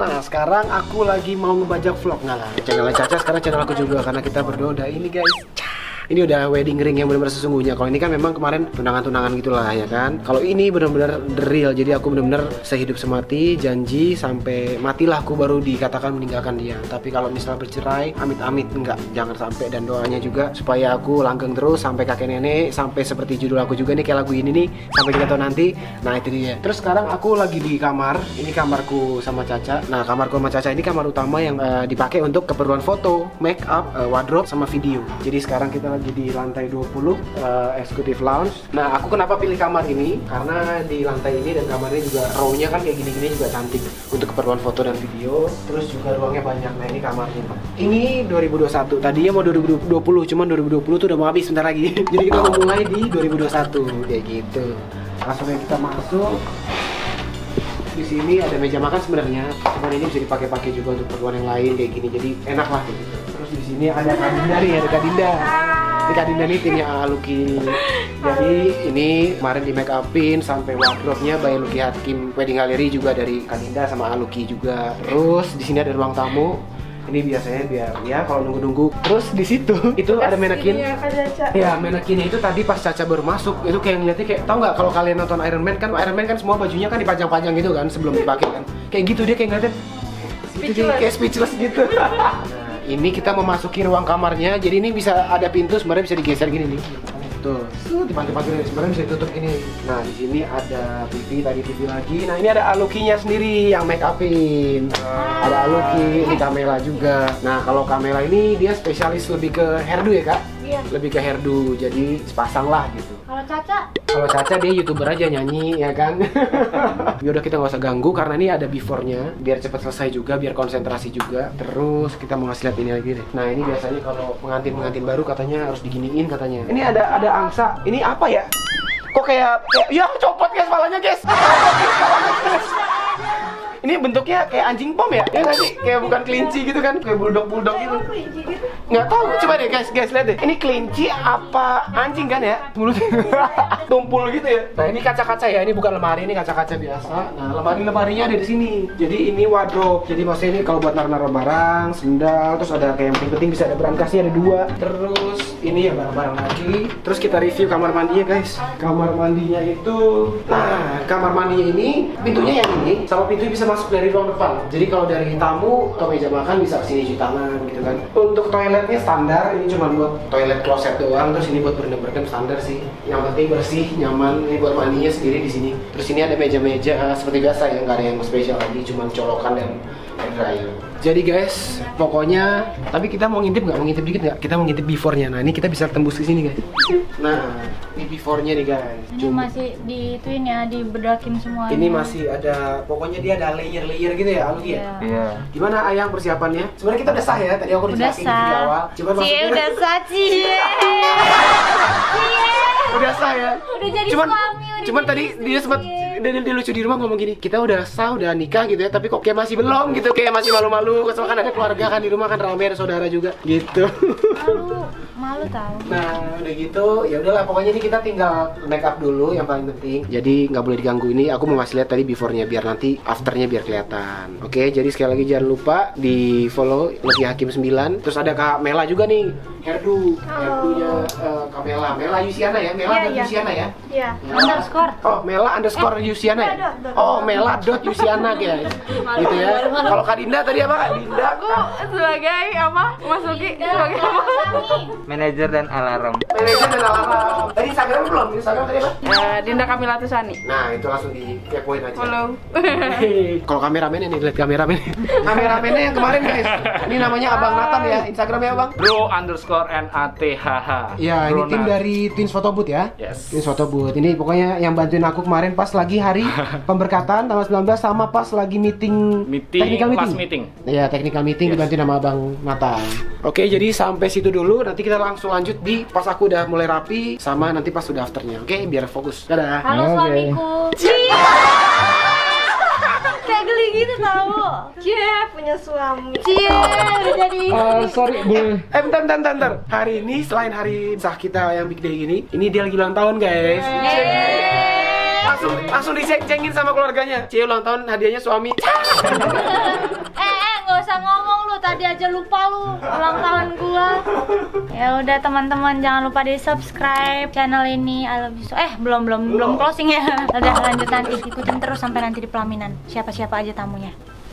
Nah, sekarang aku lagi mau ngebajak vlog. Nggak lah, channel Caca sekarang channel aku juga. Karena kita berdua udah ini guys. Ini udah wedding ring yang benar-benar sesungguhnya. Kalau ini kan memang kemarin tunangan-tunangan gitulah ya kan. Kalau ini benar-benar the real. Jadi aku benar-benar sehidup semati, janji sampai matilah aku baru dikatakan meninggalkan dia. Tapi kalau misalnya bercerai, amit-amit enggak, jangan sampai. Dan doanya juga supaya aku langgeng terus sampai kakek nenek, sampai seperti judul aku juga nih kayak lagu ini nih, sampai kita tahu nanti. Nah, itu dia. Terus sekarang aku lagi di kamar. Ini kamarku sama Caca. Nah, kamarku sama Caca ini kamar utama yang dipakai untuk keperluan foto, make up, wardrobe sama video. Jadi sekarang kita lagi di lantai 20 executive lounge. Nah, aku kenapa pilih kamar ini? Karena di lantai ini dan kamar ini juga row-nya kan kayak gini-gini juga cantik untuk keperluan foto dan video. Terus juga ruangnya banyak. Nah, ini kamarnya. Ini 2021. Tadinya mau 2020, cuman 2020 tuh udah mau habis bentar lagi. Jadi kita mau mulai di 2021 kayak gitu. Langsung aja kita masuk. Di sini ada meja makan sebenarnya, cuman ini bisa dipakai-pakai juga untuk keperluan yang lain kayak gini. Jadi enak lah gitu. Terus di sini ada Kak Dinda nih, ada Kak Dinda. Ini Kak Dinda nih timnya Lucky. Jadi ini kemarin di make upin sampai wardrobe-nya by Lucky Hakim Wedding Gallery juga dari Kak Dinda sama Lucky juga. Terus di sini ada ruang tamu. Ini biasanya biar ya kalau nunggu-nunggu. Terus di situ itu ada manekin. Ya, manekinnya itu tadi pas Caca baru masuk itu kayak ngeliatnya kayak, tau nggak kalau kalian nonton Iron Man kan semua bajunya kan dipajang-pajang gitu kan sebelum dipakai kan. Kayak gitu dia kayak ngeliatnya itu dia kayak speechless gitu. Nah, ini kita memasuki ruang kamarnya. Jadi ini bisa ada pintu sebenarnya bisa digeser gini nih. Tuh, dibantu-bantu sebenarnya bisa ditutup ini. Nah, di sini ada TV, tadi TV lagi. Nah, ini ada Alukinya sendiri yang make upin. Ada Aluki, ini Kamela juga. Nah, kalau Kamela ini dia spesialis lebih ke hairdo ya, Kak? Iya. Lebih ke hairdo, jadi sepasang lah gitu. Kalau Caca? Kalau Caca dia YouTuber aja nyanyi, ya kan? Yaudah kita nggak usah ganggu karena ini ada before-nya, biar cepat selesai juga, biar konsentrasi juga. Terus kita mau ngasih lihat ini lagi deh. Nah, ini biasanya kalau pengantin baru katanya harus diginiin katanya. Ini ada angsa. Ini apa ya? Kok kayak ya copot guys kepalanya guys. Ini bentuknya kayak anjing pom ya? Ya nggak sih? Kayak bukan kelinci gitu kan? Kayak bulldog gitu. Nggak tahu. Coba deh guys lihat deh. Ini kelinci apa anjing kan ya? Mulutnya tumpul gitu ya. Nah, ini kaca-kaca ya. Ini bukan lemari, ini kaca-kaca biasa. Nah, lemarinya ada di sini. Jadi ini wardrobe. Jadi maksudnya ini kalau buat naruh barang, sendal, terus ada kayak yang penting bisa ada berangkasnya ada 2. Terus ini ya barang-barang lagi. Terus kita review kamar mandinya guys. Kamar mandinya itu, nah kamar mandinya ini pintunya yang ini sama pintu bisa masuk dari ruang depan. Jadi kalau dari tamu ke meja makan bisa kesini cuci tangan gitu kan. Untuk toiletnya standar, ini cuma buat toilet kloset doang. Terus ini buat berendam standar sih. Yang penting bersih, nyaman. Ini buat mandinya sendiri di sini. Terus ini ada meja-meja seperti biasa ya, nggak ada yang spesial lagi, cuma colokan dan air dryer. Jadi guys, pokoknya, tapi kita mau ngintip nggak? Mau ngintip dikit nggak? Kita mau ngintip before-nya. Nah, ini kita bisa tembus ke sini guys. Nah, ini before-nya nih guys. Ini masih diituin ya, dibedakin semua. Ini masih ada, pokoknya dia ada layer-layer gitu ya, Aluki ya? Iya. Gimana Ayang persiapannya? Sebenarnya kita udah sah ya, tadi aku dijelasin di video awal. Cuma maksudnya udah sah, udah sah ya. Udah jadi suami. Cuman tadi dia sempat dia lucu di rumah ngomong gini, kita udah sah, udah nikah gitu ya, tapi kok kayak masih belum gitu, kayak masih malu-malu. Soalnya kan ada keluarga kan di rumah kan rame, ada saudara juga gitu. Malu tahu. Nah, udah gitu, ya udahlah pokoknya ini kita tinggal make up dulu yang paling penting. Jadi nggak boleh diganggu. Ini aku mau ngasih lihat tadi before-nya biar nanti after-nya biar kelihatan. Oke, jadi sekali lagi jangan lupa di follow Lucky Hakim 9. Terus ada Kak Mela juga nih, hairdo-nya Kak Mela Yusiana ya, Yusiana ya. Iya. Underscore. Oh, Mela underscore Yusiana ya. Oh, Mela dot Yusiana guys. Gitu ya. Kalau Kak Dinda tadi apa Kak Dinda? Aku sebagai apa? Masuki sebagai apa? Manajer dan alarm. Manajer dan alarm. Tadi Instagram belum? Instagram tadi apa? Dinda Kamila Tusani. Nah, itu langsung dikepoin aja. Follow. Kalau kameramennya nih, lihat kameramen. Kameramennya yang kemarin guys. Ini namanya Abang Nathan ya. Instagramnya Abang? Bro_NATHH. Ya, ini tim dari Twins Photobooth ya. Yes. Twins Photobooth. Ini pokoknya yang bantuin aku kemarin pas lagi hari pemberkatan tanggal 19 sama pas lagi technical meeting. Iya, technical meeting dibantuin sama Abang Nathan. Oke, jadi sampai situ dulu. Nanti kita langsung lanjut di pas aku udah mulai rapi sama nanti pas udah afternya. Oke, biar fokus. Dadah. Halo suamiku. Kayak geli gitu tau. Punya suami. Udah jadi. Sorry, boleh. Bentar. Hari ini selain hari sah kita yang big day ini dia lagi ulang tahun guys. langsung diceng-cengin sama keluarganya. Cie ulang tahun hadiahnya suami. Nggak usah ngomong lu, tadi aja lupa lu ulang tahun gua. Ya udah teman-teman, jangan lupa di subscribe channel ini. I love you so. Belum closing ya. Udah lanjut nanti, ikutin terus sampai nanti di pelaminan. Siapa-siapa aja tamunya.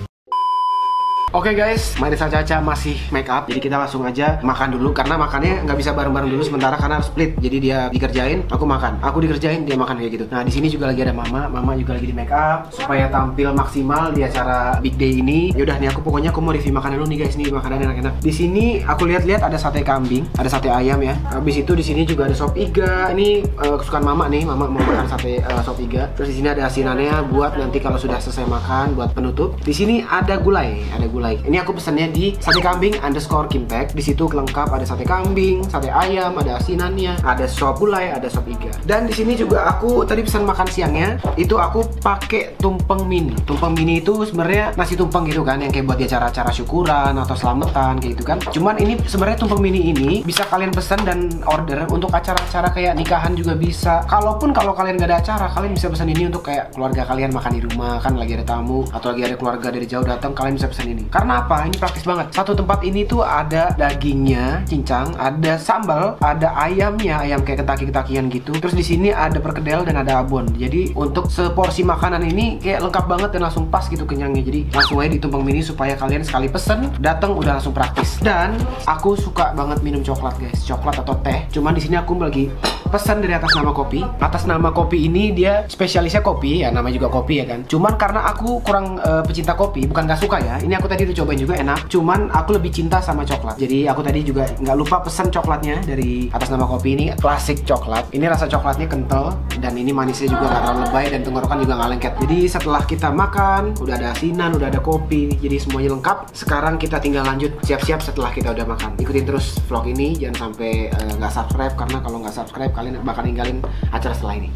Oke guys, Marisa Caca masih make up, jadi kita langsung aja makan dulu karena makannya nggak bisa bareng-bareng dulu sementara karena harus split. Jadi dia dikerjain, aku makan, aku dikerjain, dia makan kayak gitu. Nah di sini juga lagi ada Mama juga lagi di make up supaya tampil maksimal di acara big day ini. Yaudah nih aku mau review makanan dulu nih guys, nih makanan enak-enak. Di sini aku lihat-lihat ada sate kambing, ada sate ayam ya. Habis itu di sini juga ada sop iga. Ini kesukaan Mama nih, Mama mau makan sate sop iga. Terus di sini ada asinannya buat nanti kalau sudah selesai makan buat penutup. Di sini ada gulai, Ini aku pesannya di sate kambing _Kimtek. Di situ lengkap ada sate kambing, sate ayam, ada asinannya, ada sop gulai, ada sop iga. Dan di sini juga aku tadi pesan makan siangnya itu aku pakai tumpeng mini. Tumpeng mini itu sebenarnya nasi tumpeng gitu kan yang kayak buat di acara-acara syukuran atau selamatan kayak gitu kan. Cuman ini sebenarnya tumpeng mini ini bisa kalian pesan dan order untuk acara-acara kayak nikahan juga bisa. Kalau kalian gak ada acara, kalian bisa pesan ini untuk kayak keluarga kalian makan di rumah kan lagi ada tamu atau lagi ada keluarga dari jauh datang, kalian bisa pesan ini. Karena apa? Ini praktis banget. Satu tempat ini tuh ada dagingnya, cincang, ada sambal, ada ayamnya, ayam kayak ketaki-ketakian gitu. Terus di sini ada perkedel dan ada abon. Jadi untuk seporsi makanan ini kayak lengkap banget dan langsung pas gitu kenyangnya. Jadi langsung aja di tumpeng mini supaya kalian sekali pesen datang udah langsung praktis. Dan aku suka banget minum coklat guys, coklat atau teh. Cuman di sini aku lagi pesan dari atas nama kopi. Atas nama kopi ini dia spesialisnya kopi ya, namanya juga kopi ya kan. Cuman karena aku kurang pecinta kopi, bukan gak suka ya. Ini aku tadi udah cobain juga enak, cuman aku lebih cinta sama coklat. Jadi aku tadi juga nggak lupa pesan coklatnya dari atas nama kopi ini, klasik coklat. Ini rasa coklatnya kental dan ini manisnya juga nggak terlalu lebay dan tenggorokan juga nggak lengket. Jadi setelah kita makan, udah ada asinan, udah ada kopi, jadi semuanya lengkap. Sekarang kita tinggal lanjut siap-siap setelah kita udah makan. Ikutin terus vlog ini, jangan sampai nggak subscribe karena kalau nggak subscribe kalian bakal ninggalin acara setelah ini.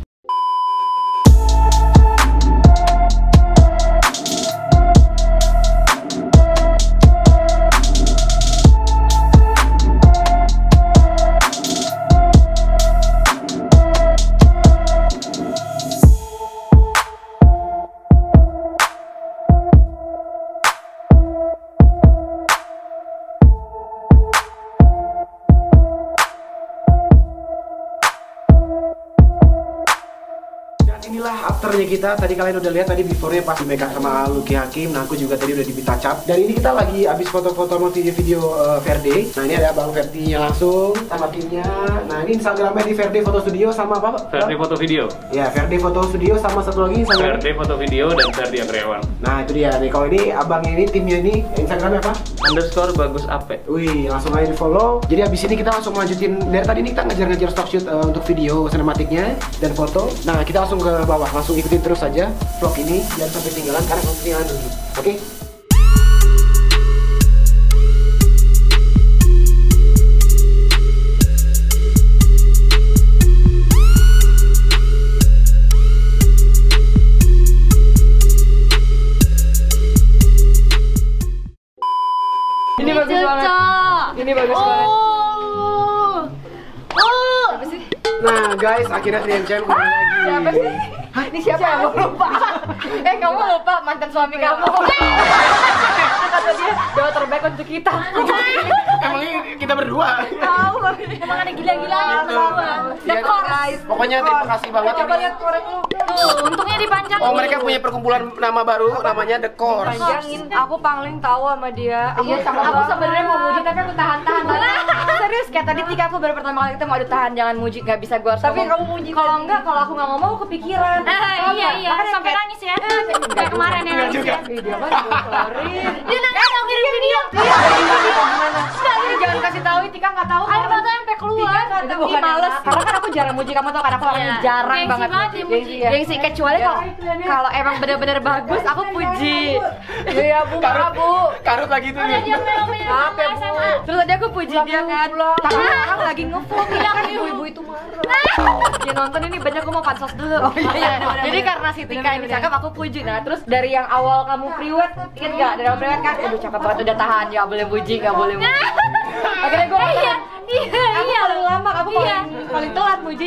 Inilah afternya kita. Tadi kalian udah lihat tadi before-nya pas di make up sama Lucky Hakim. Nah aku juga tadi udah di touch up. Dan ini kita lagi habis foto-foto sama video Verde. Nah ini ada Bang Verdinya langsung sama timnya. Nah ini Instagramnya di Verde Foto Studio sama apa Pak? Verde Foto Video. Ya Verde Foto Studio sama satu lagi Instagram Verde Foto Video dan Verdi Andriawan. Nah itu dia nih. Kalau ini abangnya ini, timnya ini Instagramnya apa? _BagusApe. Wih langsung aja di follow. Jadi abis ini kita langsung lanjutin. Dari tadi ini kita ngejar-ngejar stock shoot untuk video sinematiknya dan foto. Nah kita langsung ke bawah, langsung ikutin terus saja vlog ini, jangan sampai tinggalan karena kalau ketinggalan rugi. Oke? Ini bagus banget. Ini bagus banget. Siapa sih? Nah guys, akhirnya Trianchen udah lagi. Siapa sih? Hah, ini siapa? Aku lupa. Kamu lupa mantan suami kamu. Kata dia doa terbaik untuk kita. Emang ini kita berdua. Tahu, emang ada gila-gilanya berdua. Dekor. Pokoknya terima kasih banget. Coba lihat korek lu. Tuh, untungnya dipanjang. Oh mereka punya perkumpulan nama baru, namanya The Course. Panjangin, aku pangling tahu sama dia. Aku sebenarnya mau muji tapi aku tahan-tahan. Serius kayak tadi Tika aku baru pertama kali ketemu, aduh tahan jangan muji, nggak bisa gue harus Tapi ngomong. kamu muji Kalau enggak, kalau aku nggak ngomong aku kepikiran. Iya, Makanya sampai kayak- nangis ya. Kayak kemarin ya nangis ya. Ih, dia kan keluarin. Dia nangis dong kirim video. Jangan kasih tahu, Tika nggak tahu. Air mata sampai keluar. Itu bukan males. Karena kan aku jarang muji kamu, tau kan aku orangnya Iya. jarang Gengsi banget banget muji. ya muji. Gengsi, kecuali kalau emang bener-bener bagus aku puji. Iya bu, maaf bu. Karut lagi tuh. Dia ngomongin Maaf ya bu. SMA. Terus tadi aku puji dia kan. Tapi orang lagi nge-vlog ya kan ibu-ibu itu marah. Dia nonton ini banyak, aku mau pansos dulu. Jadi karena si Tika ini cakep aku puji. Nah terus dari yang awal kamu priwet, inget gak? Dari awal priwet kan, aduh cakep banget udah tahan, gak boleh puji, gak boleh muji. Akhirnya gue Iya. aku paling lama, aku paling telat mujinya.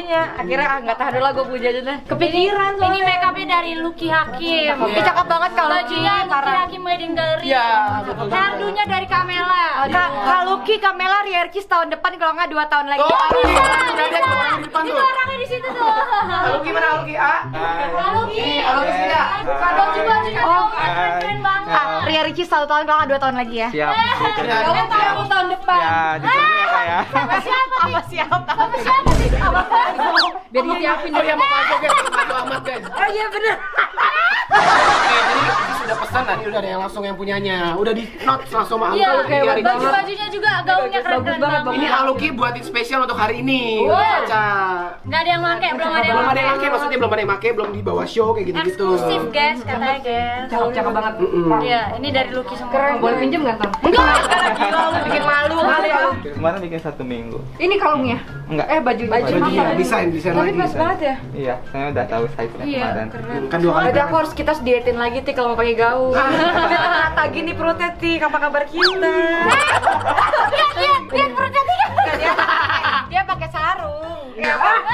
semuanya. Akhirnya nggak tahan dulu, gue puja aja deh. Kepikiran Ini make upnya dari Lucky Hakim. Ih, cakep banget kalau Bajunya Lucky Hakim Wedding Gallery. Iya, betul. Hairdo-nya dari Kamela. Kak Lucky, Kamela, Rierkis tahun depan kalau nggak 2 tahun lagi. Oh, Bisa, udah dia bisa. orang di depan Itu tuh. orangnya di situ tuh. Halo gimana halo Ki A? Lucky. Halo Ki A. Baju-bajunya keren banget. Rierkis 1 tahun kalau nggak 2 tahun lagi ya. Siap. Kamu tahu tahun depan. Ya, ditunggu ya Kak ya. Sama siapa sih? Apa siapa? Sama siapa sih? Sama Biar disiapin Oh ya mau aja guys, maju amat guys. Oh iya bener. Oke, jadi Kiki sudah pesan tadi udah ada yang langsung yang punyanya. Udah di note langsung sama Iya, Uncle Kiki hari ini. baju-bajunya juga gaunnya keren-keren banget. Ini Aluki buatin spesial untuk hari ini. Wow. Untuk Caca. Nggak ada yang pakai, belum ada yang Belum ada yang pakai. pakai, maksudnya belum ada yang pakai, belum dibawa show kayak gitu-gitu. Eksklusif guys, katanya guys. Cakep banget. Iya, ini dari Lucky semua. Keren. Boleh pinjem nggak Tan? Enggak. Gila lu bikin malu kali ya. Kemarin bikin 1 minggu. Ini kalungnya? Enggak. Bajunya. Iya, desain Tapi lagi. pas banget ya. Iya, saya udah tahu size-nya Iya, kemarin. keren. Kan 2 kali. Berarti aku harus kita dietin lagi Ti kalau mau pakai gaun. Rata gini perutnya Ti, apa kabar kita? Lihat perutnya Tika. Dia pakai sarung. Ya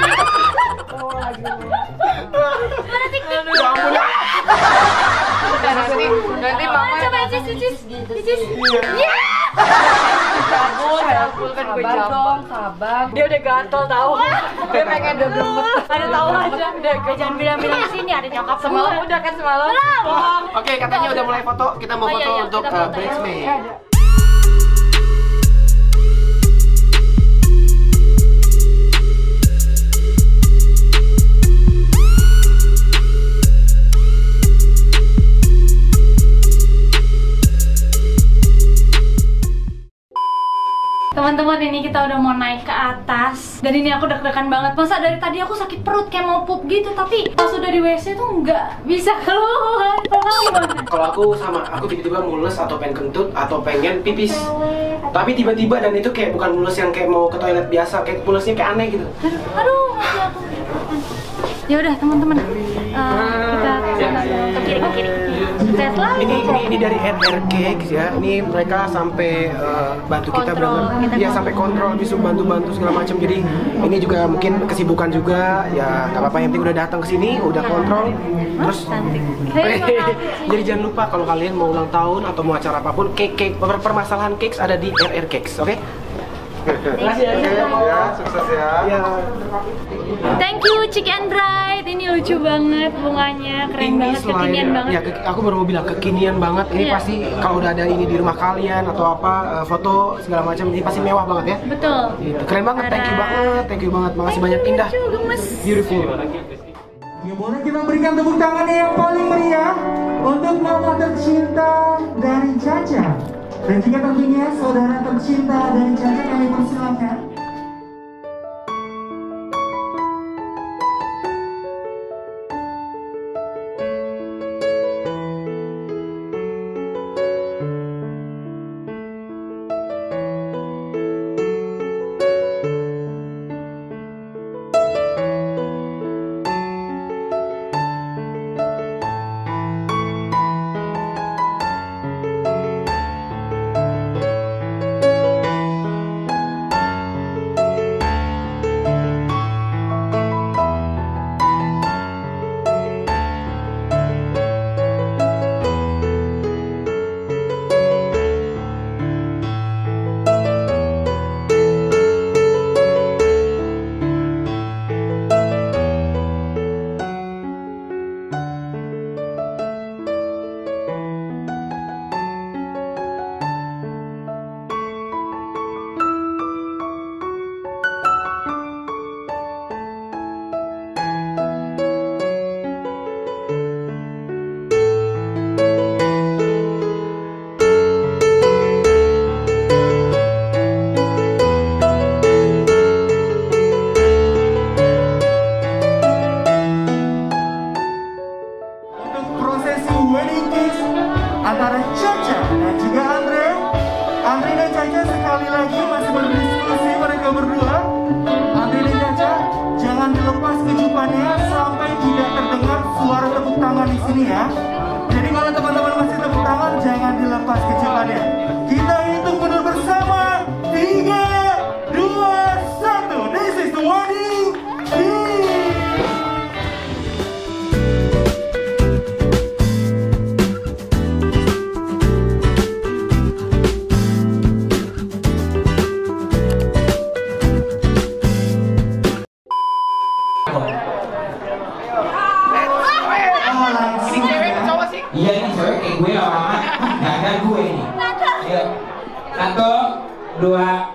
ampun. Nanti mama Coba icis. Iya. Cabul kan gue jambak. Sabar. Dia udah gatel tahu. Dia pengen udah blemet. Ada tahu aja. Udah Jangan bilang-bilang di sini ada nyokap semalam semua. udah kan semalam. Belum. Oke, katanya udah mulai foto. Kita mau Oh, iya, foto iya, untuk kita foto ya. bridesmaid. Teman-teman, ini kita udah mau naik ke atas. Dan ini aku deg-degan banget. Masa dari tadi aku sakit perut kayak mau pup gitu, tapi pas udah di WC tuh nggak bisa keluar. Kalau kamu gimana? Kalau aku sama, aku tiba-tiba mules atau pengen kentut atau pengen pipis. Tapi tiba-tiba dan itu kayak bukan mules yang kayak mau ke toilet biasa, kayak mulesnya kayak aneh gitu. Aduh, mati aku. Ya udah teman-teman, kita ke kiri. Sukses lah. Ini dari RR Cakes ya. Ini mereka sampai bantu kita Kontrol, benar. kita Iya, sampai kontrol, bisa bantu segala macam. Jadi ini juga mungkin kesibukan juga. Ya nggak apa-apa, yang penting udah datang ke sini, udah kontrol. Terus Cantik. Hei, makasih. jadi jangan lupa kalau kalian mau ulang tahun atau mau acara apapun, cake permasalahan cakes ada di RR Cakes, oke? Makasih Ya, sukses ya. Ya. Thank you Chick and Bright. Ini lucu banget bunganya, keren banget, kekinian banget. Ya, aku baru mau bilang kekinian banget. Ini Iya. pasti kalau udah ada ini di rumah kalian atau apa, foto segala macam, ini pasti mewah banget ya. Betul. Gitu. Keren banget, thank you banget, makasih banyak, indah, Lucu, gemes. beautiful. Ya boleh kita berikan tepuk tangan yang paling meriah untuk mama tercinta dari Caca. Dan juga tentunya saudara tercinta dari Caca, kami persilakan. Untuk prosesi wedding kiss antara Caca dan juga Andre. Andre dan Caca sekali lagi masih berdiskusi mereka berdua. Andre dan Caca, jangan dilepas kecupannya sampai tidak terdengar suara tepuk tangan di sini ya. Jadi kalau teman-teman masih tepuk tangan, jangan dilepas kecupannya. Kita hitung mundur bersama. 3, 2, 1. This is the wedding kiss. Ini cewek cowok sih? Iya nih cewek kayak gue lama. Gak ada gue nih. Ayo, 1, 2,